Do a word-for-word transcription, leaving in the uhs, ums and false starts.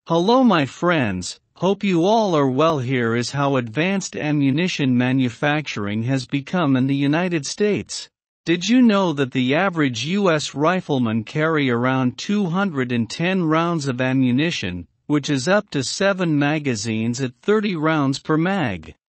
Hello my friends, hope you all are well. Here is how advanced ammunition manufacturing has become in the United States. Did you know that the average U S rifleman carry around two hundred ten rounds of ammunition, which is up to seven magazines at thirty rounds per mag?